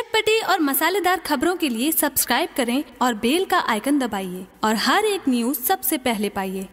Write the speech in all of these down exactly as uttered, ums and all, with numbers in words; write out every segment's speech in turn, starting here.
चटपटी और मसालेदार खबरों के लिए सब्सक्राइब करें और बेल का आइकन दबाइए और हर एक न्यूज सबसे पहले पाइए।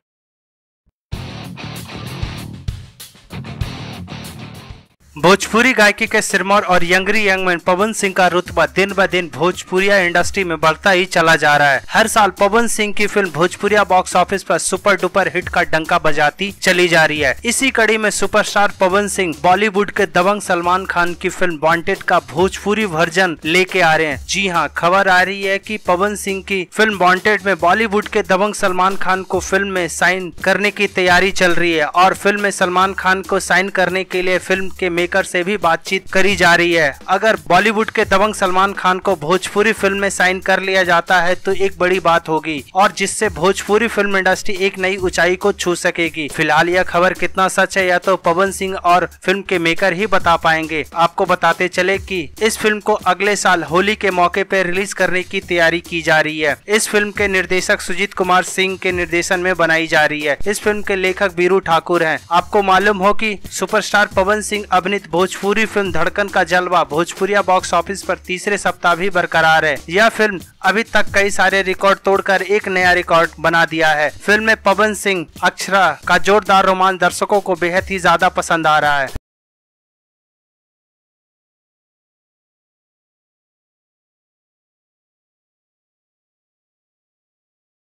भोजपुरी गायकी के सिरमौर और यंगरी यंगमैन पवन सिंह का रुतबा दिन ब दिन भोजपुरिया इंडस्ट्री में बढ़ता ही चला जा रहा है। हर साल पवन सिंह की फिल्म भोजपुरिया बॉक्स ऑफिस पर सुपर डुपर हिट का डंका बजाती चली जा रही है। इसी कड़ी में सुपरस्टार पवन सिंह बॉलीवुड के दबंग सलमान खान की फिल्म वांटेड का भोजपुरी वर्जन लेके आ रहे हैं। जी हाँ, खबर आ रही है कि पवन सिंह की फिल्म वांटेड में बॉलीवुड के दबंग सलमान खान को फिल्म में साइन करने की तैयारी चल रही है और फिल्म में सलमान खान को साइन करने के लिए फिल्म के मेकर से भी बातचीत करी जा रही है। अगर बॉलीवुड के दबंग सलमान खान को भोजपुरी फिल्म में साइन कर लिया जाता है तो एक बड़ी बात होगी और जिससे भोजपुरी फिल्म इंडस्ट्री एक नई ऊंचाई को छू सकेगी। फिलहाल यह खबर कितना सच है या तो पवन सिंह और फिल्म के मेकर ही बता पाएंगे। आपको बताते चले कि इस फिल्म को अगले साल होली के मौके पर रिलीज करने की तैयारी की जा रही है। इस फिल्म के निर्देशक सुजीत कुमार सिंह के निर्देशन में बनाई जा रही है। इस फिल्म के लेखक बीरू ठाकुर हैं। आपको मालूम हो कि सुपरस्टार पवन सिंह अभिनीत भोजपुरी फिल्म धड़कन का जलवा भोजपुरिया बॉक्स ऑफिस पर तीसरे सप्ताह भी बरकरार है। यह फिल्म अभी तक कई सारे रिकॉर्ड तोड़कर एक नया रिकॉर्ड बना दिया है। फिल्म में पवन सिंह अक्षरा का जोरदार रोमांस दर्शकों को बेहद ही ज्यादा पसंद आ रहा है।